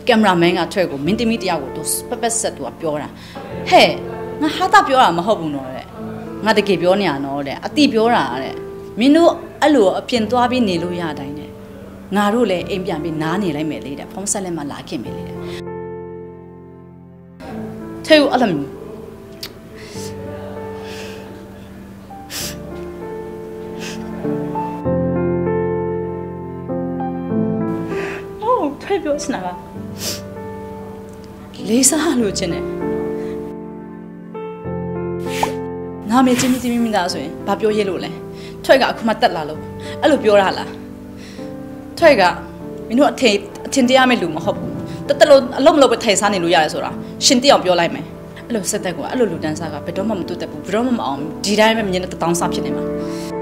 cameraman ကထွက်ကိုမင်းသမီးတယောက်ကိုသူပက်ဆက်သူကပြောတာဟဲ့ငါဟာတာပြောတာမဟုတ်ဘူးနော်တဲ့ငါတကယ်ပြောနေရနော်တဲ့အတိပြောတာတဲ့မင်းတို့အဲ့လိုအပြင်သွားပြီးနေလို့ရတိုင်းတဲ့ငါတို့လည်းအိမ်ပြန်ပြီးနားနေလိုက်မယ်လေတဲ့ဖုန်းဆက်လက်မှလာခင်မယ်လေတဲ့ထဲအဲ့လိုထွက်ပြောစနာကလေးစားလို့ချင်းတယ်ငါမေချင်းမိသားဆိုရင်ဘာပြောရဲလို့လဲထွက်ကအခုမှတက်လာလို့အဲ့လိုပြောရလားထွက်ကမင်းတို့အထင်တရားမဲ့လူမဟုတ်ဘူးတက်လို့အလုံးမလို့ပဲထိုင်စားနေလို့ရတယ်ဆိုတာရှင်တိအောင်ပြောလိုက်မယ်အဲ့လိုစက်တက်ကအဲ့လိုလူတန်းစားကဘယ်တော့မှမတူတတ်ဘူးဘယ်တော့မှမအောင်ဒီတိုင်းပဲမြင်တဲ့တောင်းစားဖြစ်နေမှာ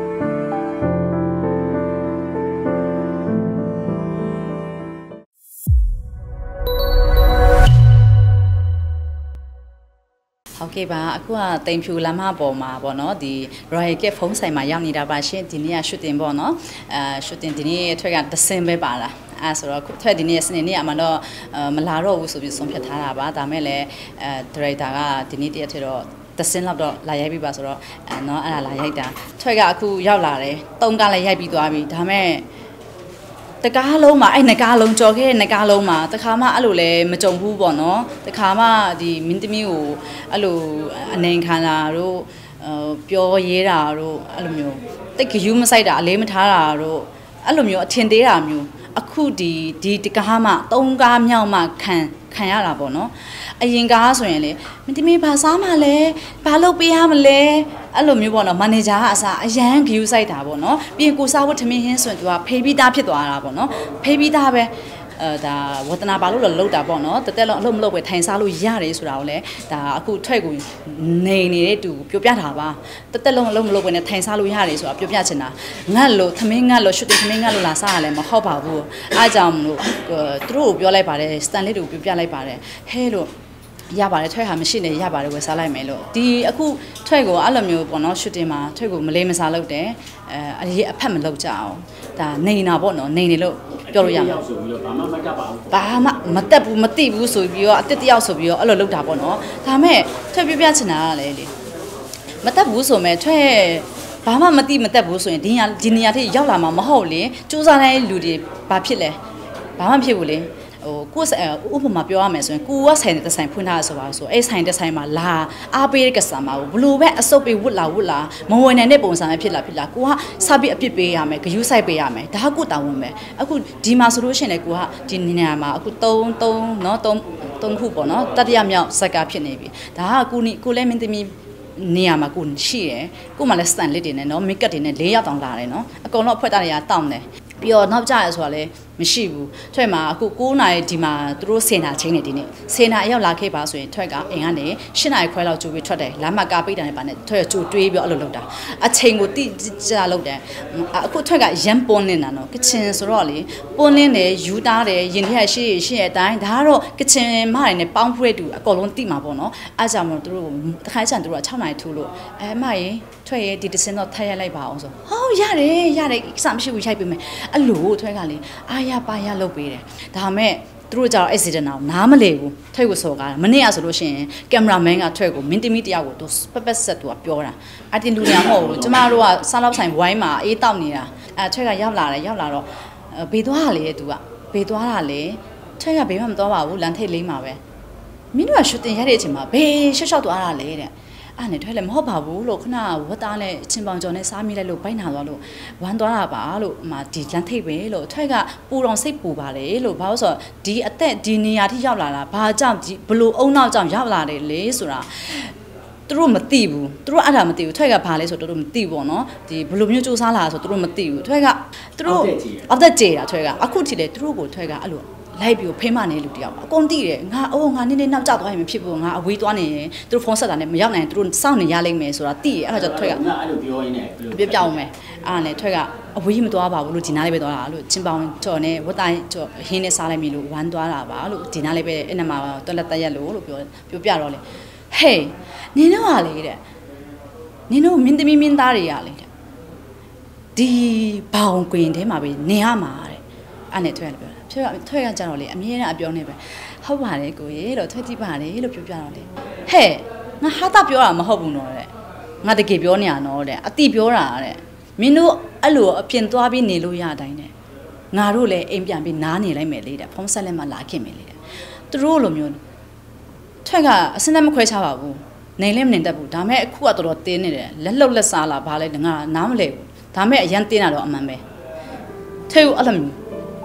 โอเคပါအခုကတိမ်ဖြူလမ်းမပေါ်မှာပေါ့နော်ဒီ Royal Gate ဖုန်းဆိုင်မှာရောက်နေတာပါရှင်ဒီနေ့က shooting ပေါ့နော်shooting ဒီနေ့ထွက်ကတဆင်ပဲပါလာအဲဆိုတော့ထွက်ဒီနေ့စနေနေ့အမှတော့မလာတော့ဘူးဆိုပြီးဆုံးဖြတ်ထားတာပါဒါမဲ့လည်းdirector ကဒီနေ့တရက်ထက်တော့တဆင်လောက်တော့လာရိုက်ပြီးပါဆိုတော့နော်အဲ့ဒါလာရိုက်တာထွက်ကအခုရောက်လာတယ်3ကားလည်းရိုက်ပြီးသွားပြီဒါမဲ့တကားလုံးမှာအဲ့နကားလုံးကြော်ခဲ့တဲ့နကားလုံးမှာတခါမှအဲ့လိုလဲမကြုံဘူးပေါ့နော်တခါမှဒီမင်းသမီးကိုအဲ့လိုအနေခံတာတို့ပြောရေးတာတို့အဲ့လိုမျိုးတိတ်ဂယူးမဆိုင်တာအလေးမထားတာတို့အဲ့လိုမျိုးအထင်သေးတာမျိုးအခုဒီတကားမှ3ကားမြောက်မှခံရတာပေါ့နော်အရင်ကားဆိုရင်လေမင်းသမီးဘာစားမှလဲဘာလုပ်ပေးရမလဲအဲ့လိုမျိုးပေါ့နော်မန်နေဂျာကအစားအရန်ဂယူးဆိုင်တာပေါ့နော်ပြီးရင်ကိုစားဝတ်ထမင်းဟင်းဆိုရင်သူကဖေးပြီးသားဖြစ်သွားတာပေါ့နော်ဖေးပြီးသားပဲဒါဝတနာပါလို့လောက်တာပေါ့နော်တက်လုံးအလုပ်မလုပ်ပဲထိုင်စားလို့ရတယ်ဆိုတာကိုလည်းဒါအခုထွက်ကိုနေနေတဲ့တူပြောပြတာပါတက်လုံးအလုပ်မလုပ်ပဲနဲ့ထိုင်စားလို့ရတယ်ဆိုတာပြောပြချင်တာငတ်လို့သမင်းငတ်လို့ရှုပ်သမင်းငတ်လို့လာစားရလဲမဟုတ်ပါဘူးအားကြောင့်မလို့သူတို့ကိုပြောလိုက်ပါတယ်စတန်လေးတွေကိုပြောပြလိုက်ပါတယ်ဟဲလို့ရပါတယ်ထွက်ဟာမရှိနေရပါတယ်ဝယ်စားလိုက်မယ်လို့ဒီအခုထွက်ကိုအဲ့လိုမျိုးပေါ့နော်ရှူတင်မှာထွက်ကိုမလေးမစားလုပ်တယ်အရေးအဖက်မလုပ်ကြအောင်ဒါနေတာပေါ့နော်နေနေလို့ပြောလို့ရမှာဘာမှမတက်ပါဘူးဘာမှမတက်ဘူးမသိဘူးဆိုပြီးတော့အတစ်တယောက်ဆိုပြီးတော့အဲ့လိုလုပ်တာပေါ့နော်ဒါမဲ့ထွက်ပြချင်တာကလည်းလေမတက်ဘူးဆိုမဲ့ထွက်ဘာမှမသိမတက်ဘူးဆိုရင်ဒီနေရာထိရောက်လာမှာမဟုတ်လေစူးစမ်းတဲ့လူတွေဘာဖြစ်လဲဘာမှဖြစ်ဘူးလေကိုဥပမာပြောရမယ်ဆိုရင်ကိုကဆိုင်တဲ့ဆိုင်ဖွင့်ထားရဆိုပါဆိုအဲ့ဆိုင်တဲ့ဆိုင်မှာလာအားပေးတဲ့ကစားမှာဘလို့ပဲအစုပ်ပေးဝတ်လာမဝင်နိုင်တဲ့ပုံစံပဲဖြစ်လာကိုကစပြီးအပြစ်ပေးရမယ်ဂယူးဆိုင်ပေးရမယ်ဒါကကိုတာဝန်ပဲအခုဒီမှာဆိုလို့ရှိရင်လေကိုကဒီနေရာမှာအခု3နော်3ခုပေါ့နော်တတိယမြောက်စက်ကဖြစ်နေပြီဒါကကိုလည်းမင်းသမီးနေရာမှာကိုရှိတယ်ကိုမှလည်းစတန်လစ်တွေနဲ့နော်မိတ်ကပ်တွေနဲ့4ယောက်တောင်လာတယ်နော်အကုန်လုံးအဖွဲသားတွေကတောင်းတယ်ပြီးတော့နောက်ကြရဆိုတာလည်းမရှိဘူးထွက်မှာအခု9နာရီဒီမှာသူတို့10နာချင်းနေဒီနေ့10နာရီရောက်လာခဲ့ပါဆိုရင်ထွက်ကအိမ်ကနေ10နာရီခွဲလောက်ကြိုပြီးထွက်တယ်လမ်းမကားပိတ်တယ်ပါနဲ့ထွက်ကြိုတွေးပြီးအဲ့လိုလုပ်တာအချိန်ကိုတိကျလုပ်တယ်အခုထွက်ကရမ်းပွန်းနေတာနော်ကချင်ဆိုတော့လေပွန်းလင်းတယ်ယူတားတယ်ရင်ထဲကရှိရဲ့အတိုင်းဒါကတော့ကချင်မတွေနဲ့ပေါင်းဖွဲ့တူအကုန်လုံးတိမှာပေါ့နော်အားကြောင့်မလို့သူတို့တခါချန်သူတို့က6နာရီထိုးလို့မရေထွက်ရဲ့ဒီတစင်းတော့ထပ်ရလိုက်ပါအောင်ဆိုဟောရတယ်စမရှိဘူးရိုက်ပေးမယ်အဲ့လိုထွက်ကလေအားရပါရလုပ်ပေးတယ်ဒါမဲ့သူတို့ကြောင့် accident အောင်နားမလဲဘူးထွက်ကိုစော်ကားတာမနေ့ကဆိုလို့ရှိရင် cameraman ကထွက်ကိုမင်းသမီးတယောက်ကိုသူပက်ဆက်သူကပြောတာအတင်လူညာမဟုတ်ဘူးကျမတို့ကစားလောက်ဆိုင်ဝိုင်းမှာအေးတောက်နေတာထွက်ကရောက်လာတော့ဘေးသွားတာလေသူကဘေးသွားတာလေထွက်ကဘေးမှမသွားပါဘူးလမ်းထိပ်လေးမှာပဲမင်းတို့က shooting ရတဲ့အချိန်မှာဘေးရှော့သွားတာလေတဲ့အဲ့နဲ့ထွက်လည်းမဟုတ်ပါဘူးလို့ခဏဝတ်သားနဲ့ချင်းပေါင်ကျော်နဲ့စားမိလိုက်လို့ဘိုက်နာသွားလို့ဝမ်းသွားတာပါလို့ဒီလမ်းထိပ်ပဲလို့ထွက်ကပူတော်စိတ်ပူပါလေလို့ဘာလို့ဆိုတော့ဒီအသက်ဒီနေရာထိရောက်လာတာဘာကြောင့်ဘလို့အုံနောက်ကြောင့်ရောက်လာတယ်လေဆိုတာသူတို့မသိဘူးသူတို့အဲ့ဒါမသိဘူးထွက်ကဘာလဲဆိုတော့သူတို့မသိဘူးပေါ့နော်ဒီဘလို့မျိုးစူးစမ်းလာဆိုသူတို့မသိဘူးထွက်ကသူတို့အောက်သက်ကြေတာထွက်ကအခုထိလေသူတို့ကိုထွက်ကအဲ့လိုလိုက်ပြီးဖိမနေလူတယောက်အကုန်တိတယ်ငါနင်းနောက်ကျသွားရင်မဖြစ်ဘူးငါအဝေးသွားနေရင်သူတို့ဖုန်းဆက်တာနဲ့မရောက်နိုင်သူတို့စောင့်နေရလိမ့်မယ်ဆိုတာတိတယ်အဲ့ဒါကြောင့်ထွက်ကအဲ့လိုပြောရင်းနဲ့ပြအောင်မယ်အဲ့နဲ့ထွက်ကအဝေးမသွားပါဘူးလို့ဒီနားလေးပဲသွားတာလို့ချင်းပေါင်ကြော်နဲ့ဝတ်တိုင်းကြော်ဟင်းနဲ့စားလိုက်ပြီလို့ဝမ်းသွားတာပါလို့ဒီနားလေးပဲအဲ့နမှာတွက်လက်တက်ရက်လို့ပြောပြတော့လေဟေးနင်းတော့ဟာလေတဲ့နင်းတို့မင်းသမီးမင်းသားတွေရလေတဲ့ဒီဘောင်ကွင်ထဲမှာပဲနေရမှာတဲ့အဲ့နဲ့ထွက်ကလည်းပြောထွက်ရကြတော့လေအမြဲတမ်းအပြောနေပဲဟုတ်ပါလေကိုရေလို့ထွက်ကြည့်ပါလေလို့ပြောပြတော့လေဟဲ့ငါဟာတာပြောတာမဟုတ်ဘူးနော်တဲ့ငါတကယ်ပြောနေရနော်တဲ့အတိပြောတာတဲ့မင်းတို့အဲ့လိုအပြင်သွားပြီးနေလို့ရတိုင်းတဲ့ငါတို့လည်းအိမ်ပြန်ပြီးနားနေလိုက်မယ်လေတဲ့ဖုံးဆက်လက်မှလာခင်မယ်လေတဲ့သူတို့လိုမျိုးထွက်ကအစင်းသက်မခွဲချပါဘူးနေလည်းမနေတတ်ဘူးဒါမဲ့အခုကတော်တော်တင်းနေတယ်လက်လှုပ်လက်စားလာဘာလဲငါနားမလဲဘူးဒါမဲ့အရန်တင်းတာတော့အမှန်ပဲထဲကိုအဲ့လိုမျိုး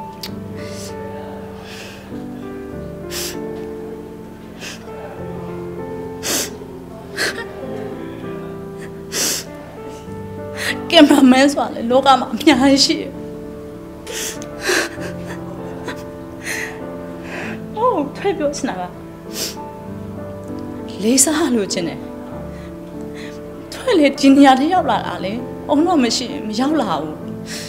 ကင်မရာမန်ဆိုတာလေလောကမှာအများကြီးရှိတယ်အိုးထွက်ပြောစနာကလေးစားလို့ချင်းတယ်ထွက်လေဒီနေရာထဲရောက်လာတာလေအုံတော့မရှိမရောက်လာဘူး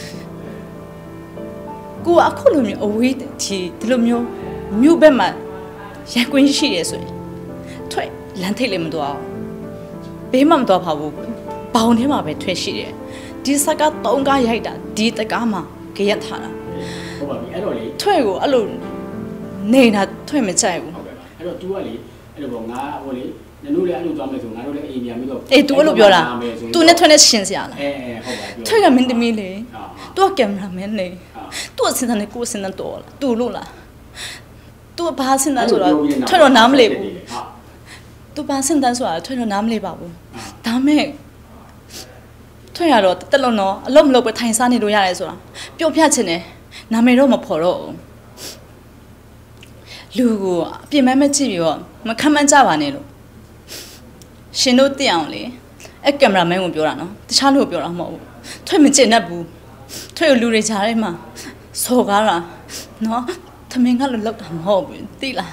ကိုကအခုလိုမျိုးအဝေးဒီလိုမျိုးမြို့ဘက်မှာရန်ကွင်းရှိရဲဆိုရင်ထွက်လမ်းထိတ်လည်းမတော်ဘေးမှမတော်ပါဘူးဘောင်ထဲမှာပဲထွက်ရှိတယ်ဒီစကား3ကားရိုက်တာဒီတကားမှာကြရက်ထားတာဟုတ်ပါပြီအဲ့တော့လေထွက်ကိုအဲ့လိုနေတာထွက်မကြိုက်ဘူးဟုတ်ကဲ့အဲ့တော့ तू ကလေအဲ့လိုပေါ့ငါဟိုလေနင်တို့လည်းအဲ့လိုသွားမယ်ဆိုငါတို့လည်းအိမ်ပြန်ပြီးတော့အေး तू အဲ့လိုပြောတာ तू နဲ့ထွက်နဲ့ရှင်းစရာလားဟုတ်ပါပြီထွက်ကမင်းသမီးလေ तू ကကင်မရာမန်လေ तू အစင်းနဲ့ကိုယ်စင်းနဲ့တော်လား तू လို့လား तू ဘာစင်းတန်းဆိုတော့ထွက်တော့နားမလဲဘူး तू ဘာစင်းတန်းဆိုတာထွက်တော့နားမလဲပါဘူးဒါမဲ့ထွက်ရတော့တက်လုံးတော့အလုံးမလုံးပဲထိုင်စားနေလို့ရတယ်ဆိုတာပျော့ပြချင်တယ်နာမည်တော့မဖော်တော့လူကိုအပြင်မဲ့ကြည့်ပြီးတော့မခံမှန်းကြပါနဲ့လို့ရှင်တို့သိအောင်လေအဲ့ကင်မရာမန်ကိုပြောတာနော်တခြားလူကိုပြောတာမဟုတ်ဘူးထွက်မကျင်တတ်ဘူးထွက်လူတွေကြားထဲမှာစော်ကားတာနော်သမင်ကလည်းလောက်တာမဟုတ်ဘူးသိလား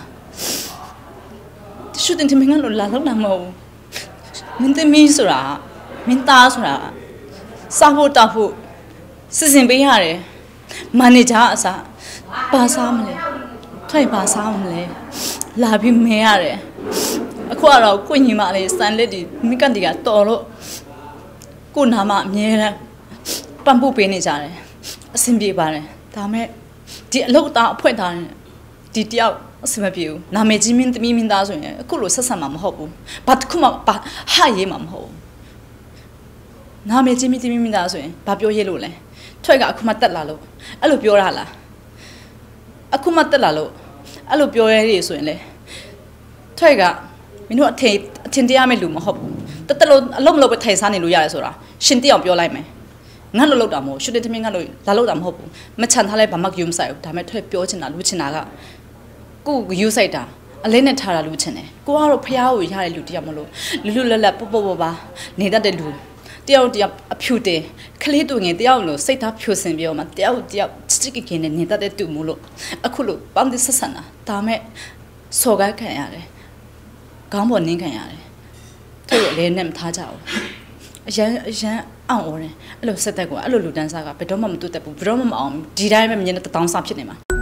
ရှူတင်သမင်ကလည်းလာလောက်တာမဟုတ်ဘူးမင်းသမီးဆိုတာမင်းသားဆိုတာစားဖို့တောက်ဖို့စစ်စင်ပေးရတယ်မန်နေဂျာအစားဘာစားမလဲထိုင်ဘာစားမလဲလာပြီးမဲရတယ်အခုကတော့ကိုညီမလေးစံလက်ဒီမိကန်တီကတော်လို့ကိုနာမအမြဲတမ်းပန့်ပို့ပေးနေကြတယ်အဆင်ပြေပါတယ်ဒါမဲ့ဒီအလုပ်သားအဖွင့်သားဒီတယောက်အဆင်မပြေဘူးနာမည်ကြီးမင်းသမီးမင်းသားဆိုရင်အခုလိုဆက်ဆံမှာမဟုတ်ဘူးဘာတစ်ခုမှဟာရေးမှာမဟုတ်ဘူးနာမည်ကြီးမင်းသမီးမင်းသားဆိုရင်ဘာပြောရဲလို့လဲထွက်ကအခုမှတက်လာလို့အဲ့လိုပြောရလားအခုမှတက်လာလို့အဲ့လိုပြောရဲရဆိုရင်လေထွက်ကမင်းတို့အထင်တရားမဲ့လူမဟုတ်ဘူးတက်လို့အလုံးမလို့ပဲထိုင်စားနေလို့ရတယ်ဆိုတာရှင်တိအောင်ပြောလိုက်မယ်ငါ့လိုလောက်တာမဟုတ်ရှုတဲ့သမီးငါ့လိုလာလောက်တာမဟုတ်ဘူးမချန်ထားလဲဘာမှယူမဆိုင်ဘူးဒါမဲ့ထွက်ပြောချင်တာလူချင်တာကကိုကိုယူဆိုင်တာအလေးနဲ့ထားတာလူချင်တယ်ကိုကတော့ဖျားကိုရတဲ့လူတယောက်မလို့လူလက်လက်ပုတ်ပုတ်ပါနေတတ်တဲ့လူတယောက်အဖြူတယ်ခလေးတူငယ်တယောက်လို့စိတ်သားဖြူစင်ပြောမှတယောက်ချစ်ကခင်နဲ့နေတတ်တဲ့တူမို့လို့အခုလို့ပန်းသဆက်ဆန်တာဒါမဲ့စော်ကားခံရတယ်ခေါင်းပေါ်နင်းခံရတယ်သူ့ကိုလည်းနဲ့မထားကြဘူးအရန်အောင်အော်တယ်အဲ့လိုစက်သက်ကအဲ့လိုလူတန်းစားကဘယ်တော့မှမတူတတ်ဘူးဘယ်တော့မှမအောင်ဒီတိုင်းပဲမြင်တဲ့တောင်းစားဖြစ်နေမှာ